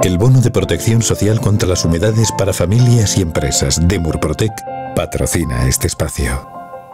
El bono de protección social contra las humedades para familias y empresas de Murprotec patrocina este espacio.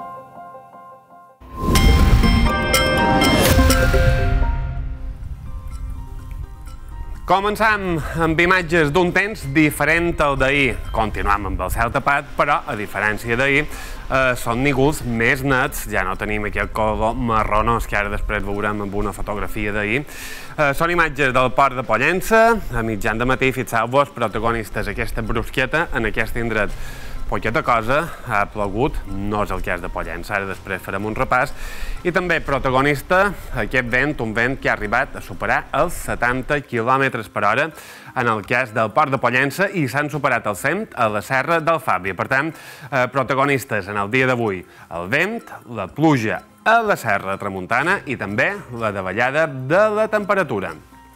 Començam amb imatges d'un temps diferent al d'ahir. Continuam amb el cel tapat, però, a diferència d'ahir, són nígols més nets. Ja no tenim aquest color marronós que ara després veurem amb una fotografia d'ahir. Són imatges del port de Pollença. A mitjan de matí, fixeu-vos, protagonistes aquesta brusqueta en aquest indret. Poqueta cosa, ha plogut, no és el cas de Pollença, ara després farem un repàs. I també protagonista aquest vent, un vent que ha arribat a superar els 70 km per hora en el cas del port de Pollença i s'han superat els 100 a la serra d'Alfàbia. Per tant, protagonistes en el dia d'avui, el vent, la pluja a la serra tramuntana i també la davallada de la temperatura.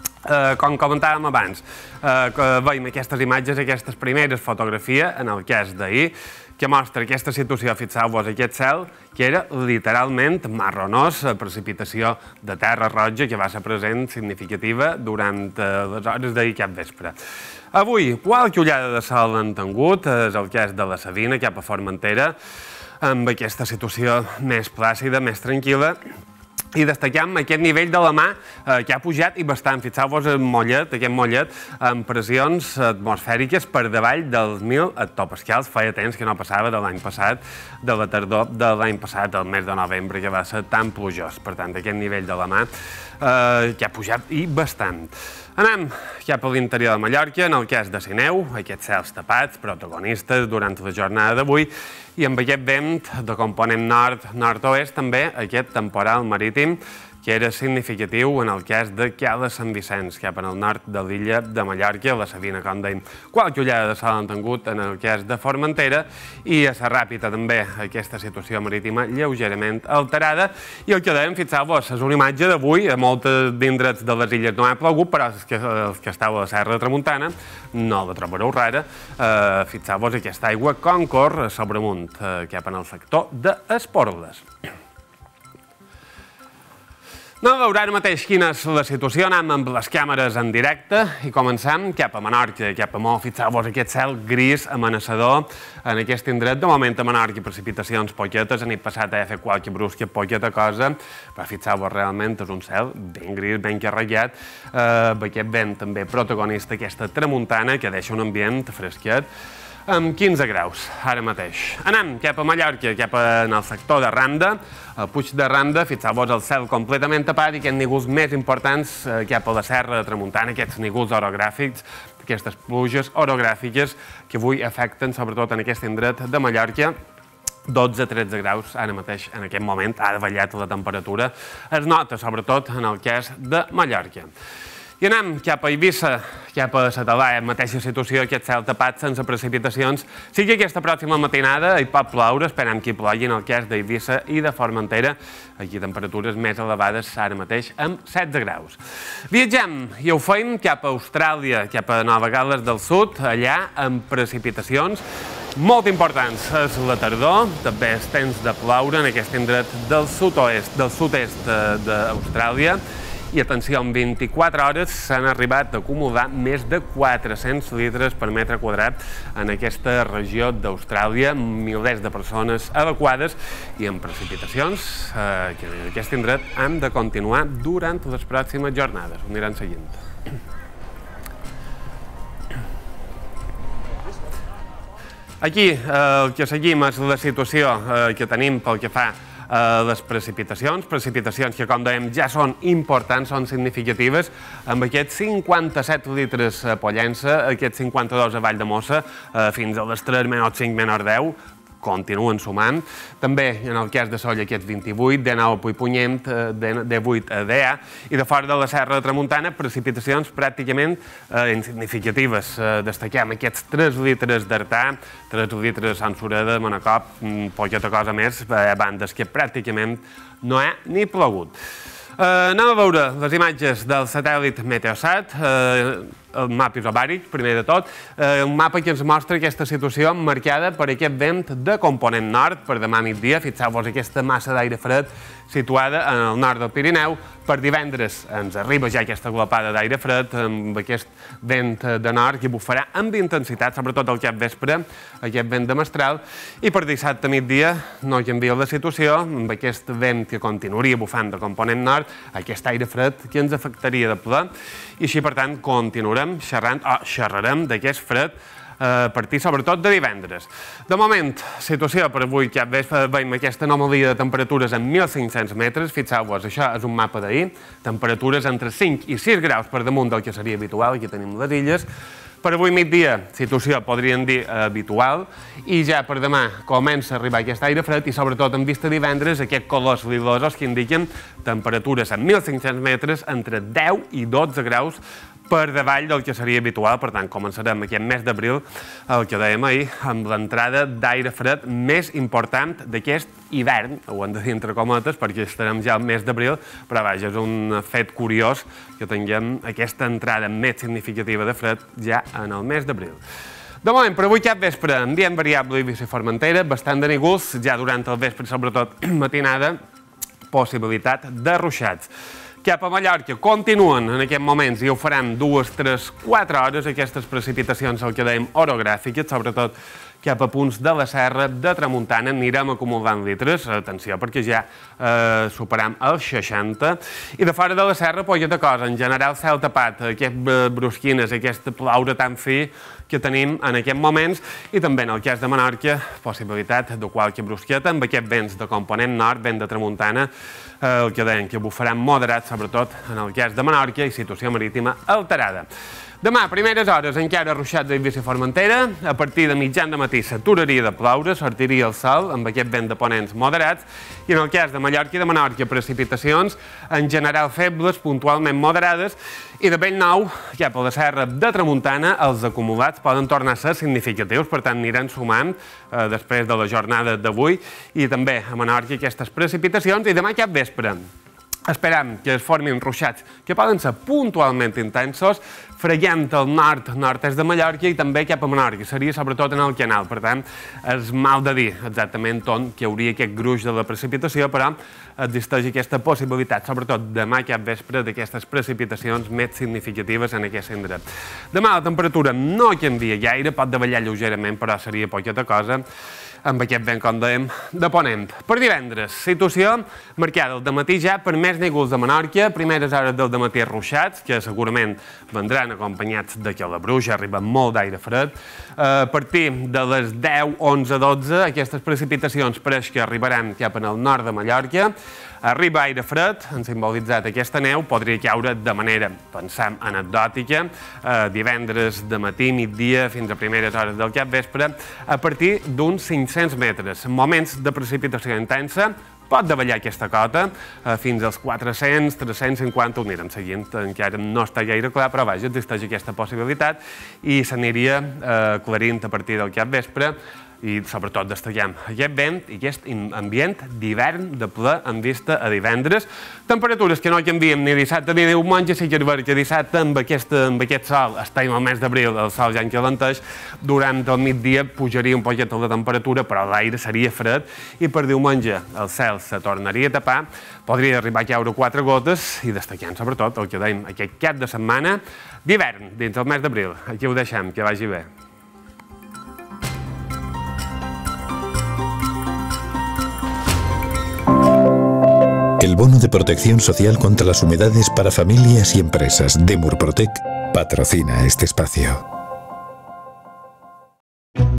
Com comentàvem abans, veiem aquestes imatges, aquestes primeres fotografies, en el cas d'ahir, que mostra aquesta situació, fixeu-vos, aquest cel, que era literalment marronós, precipitació de terra roja que va ser present significativa durant les hores d'ahir cap vespre. Avui, qualque ullada de sol han tingut, és el cas de la Savina, cap a Formentera, amb aquesta situació més plàcida, més tranquil·la, i destaquem aquest nivell de la mà que ha pujat i bastant. Fixeu-vos el mollet, aquest mollet, amb pressions atmosfèriques per davall dels 1.000 hectopascals. Feia temps que no passava de l'any passat, de la tardor de l'any passat, el mes de novembre, que va ser tan plujós. Per tant, aquest nivell de la mà que ha pujat i bastant. Anem cap a l'interior de Mallorca, en el cas de Sineu, aquests cels tapats, protagonistes durant la jornada d'avui, i amb aquest vent de component nord-nord-oest també aquest temporal marítim que era significatiu en el cas de Cala Sant Vicenç, cap en el nord de l'illa de Mallorca, la Savina, com dèiem. Qualque ullada de sol han tingut en el cas de Formentera i a la Ràpita també aquesta situació marítima lleugerament alterada. I el que dèiem, fixeu-vos, és una imatge d'avui, a moltes d'indrets de les illes no ha plogut, però els que esteu a la serra de Tramuntana no la trobareu rara. Fixeu-vos aquesta aigua com corre sobre amunt, cap en el sector d'Esporles. No veurà ara mateix quina és la situació, anem amb les càmeres en directe i comencem cap a Menorca, cap a Mó. Fixeu-vos aquest cel gris amenaçador en aquest indret. De moment a Menorca precipitacions poquetes, a nit passat ha fet qualque brusca, poqueta cosa, però fixeu-vos realment és un cel ben gris, ben carregat, aquest vent també protagonista, aquesta tramuntana que deixa un ambient fresquet, amb 15 graus, ara mateix. Anem cap a Mallorca, cap en el sector de Randa, el Puig de Randa, fixeu-vos el cel completament tapat i aquests nígols més importants cap a la serra de Tramuntana, aquests nígols orogràfics, aquestes pluges orogràfiques que avui afecten sobretot en aquest indret de Mallorca. 12-13 graus ara mateix, en aquest moment, ha davallat la temperatura. Es nota sobretot en el cas de Mallorca. I anem cap a Eivissa, cap a Satalà, mateixa situació, aquest cel tapat sense precipitacions. Sí que aquesta pròxima matinada hi pot ploure, esperem que hi plogui en el cas d'Eivissa i de Formentera. Aquí temperatures més elevades ara mateix amb 16 graus. Viatgem i ho fem cap a Austràlia, cap a Nova Gal·les del Sud, allà amb precipitacions molt importants. És la tardor, també és temps de ploure en aquest indret del sud-est d'Austràlia. I atenció, en 24 hores s'han arribat a acumular més de 400 litres per metre quadrat en aquesta regió d'Austràlia, milers de persones evacuades i amb precipitacions que en aquest indret han de continuar durant les pròximes jornades. Ho aniran seguint. Aquí el que seguim és la situació que tenim pel que fa les precipitacions que, com dèiem, ja són importants, són significatives, amb aquests 57 litres a Pollença, aquests 52 a Valldemossa, fins a les 3 menys 5 menys 10, continuen sumant. També, en el cas de Solla, aquests 28, de 9 a Puigpunyent, de 8 a Dea, i de fora de la serra de Tramuntana, precipitacions pràcticament insignificatives. Destaquem aquests 3 litres d'Artà, 3 litres a Sant Sureda, Manacor, poqueta cosa més, a bandes que pràcticament no ha ni plogut. Anem a veure les imatges del satèl·lit Meteosat, el mapa isobàric, primer de tot, un mapa que ens mostra aquesta situació marcada per aquest vent de component nord per demà migdia. Fixeu-vos aquesta massa d'aire fred situada en el nord del Pirineu. Per divendres ens arriba ja aquesta glopada d'aire fred amb aquest vent de nord que bufarà amb intensitat, sobretot al capvespre, aquest vent de mestral, i per dissabte a migdia no canvia la situació, amb aquest vent que continuaria bufant de component nord, aquest aire fred que ens afectaria de ple, i així, per tant, continuarem xerrarem d'aquest fred a partir sobretot de divendres. De moment, situació per avui, ja veiem aquesta anomalia de temperatures en 1.500 metres, fixeu-vos, això és un mapa d'ahir, temperatures entre 5 i 6 graus per damunt del que seria habitual, aquí tenim les illes. Per avui migdia, situació, podríem dir, habitual, i ja per demà comença a arribar aquest aire fred i sobretot en vista divendres aquests colors lilosos que indiquen temperatures en 1.500 metres entre 10 i 12 graus per davall del que seria habitual. Per tant, començarem aquest mes d'abril, el que dèiem ahir, amb l'entrada d'aire fred més important d'aquest hivern, ho hem de dir entre cometes, perquè estarem ja al mes d'abril, però vaja, és un fet curiós que tinguem aquesta entrada més significativa de fred ja en el mes d'abril. De moment, per avui capvespre, ambient variable a Eivissa i Formentera, bastant de nígols, ja durant el vespre, sobretot matinada, possibilitat de ruixats. Cap a Mallorca continuen en aquests moments i ho faran 2, 3, 4 hores aquestes precipitacions, el que dèiem orogràfiques, sobretot cap a punts de la serra de Tramuntana anirem acumulant litres, atenció, perquè ja superam els 60, i de fora de la serra, poqueta cosa, en general cel tapat, aquestes brusquines, aquest ploure tan fi que tenim en aquests moments, i també en el cas de Menorca, possibilitat de qualque brusqueta, amb aquests vents de component nord, vent de Tramuntana, el que deien que bufaran moderat, sobretot en el cas de Menorca, i situació marítima alterada. Demà, primeres hores, encara ruixats a Eivissa i Formentera. A partir de mitjan de matí s'aturaria de ploure, sortiria el sol amb aquest vent de ponents moderats, i en el cas de Mallorca i de Menorca, precipitacions en general febles, puntualment moderades, i de Bellnou, cap a la serra de Tramuntana, els acumulats poden tornar a ser significatius, per tant aniran sumant després de la jornada d'avui, i també a Menorca aquestes precipitacions, i demà capvespre esperam que es formin ruixats que poden ser puntualment intensos, freguent el nord-est de Mallorca i també cap a Menorca. Seria sobretot en el canal, per tant, és mal de dir exactament on hi hauria aquest gruix de la precipitació, però existeix aquesta possibilitat, sobretot demà capvespre, d'aquestes precipitacions més significatives en aquest indret. Demà la temperatura no canvia gaire, pot davallar lleugerament, però seria poqueta cosa, amb aquest vent, com dèiem, de ponent. Per divendres, situació marcada al dematí ja per més nígols de Menorca, primeres hores del dematí ruixats, que segurament vendran acompanyats de calabruix, arriba molt d'aire fred. A partir de les 10, 11, 12, aquestes precipitacions pareix que arribaran cap en el nord de Mallorca. Arriba aire fred, han simbolitzat aquesta neu, podria caure de manera, pensam, anecdòtica, divendres de matí, migdia, fins a primeres hores del capvespre, a partir d'uns 500 metres. Moments de precipitació intensa, pot davallar aquesta cota fins als 400, 350, ho anirem seguint, encara no està gaire clar, però vaja, existeix aquesta possibilitat i s'aniria aclarint a partir del capvespre, i sobretot destaquem aquest vent i aquest ambient d'hivern de ple en vista a divendres. Temperatures que no canviem ni dissabte ni diumenge, sí que és veritat que dissabte amb aquest sol, estem al mes d'abril, el sol ja en calenteix, durant el migdia pujaria un poquet la temperatura, però l'aire seria fred, i per diumenge el cel se tornaria a tapar, podria arribar a caure 4 gotes, i destaquem sobretot el que dèiem, aquest cap de setmana d'hivern dins el mes d'abril. Aquí ho deixem, que vagi bé. El bono de protección social contra las humedades para familias y empresas de Murprotec patrocina este espacio.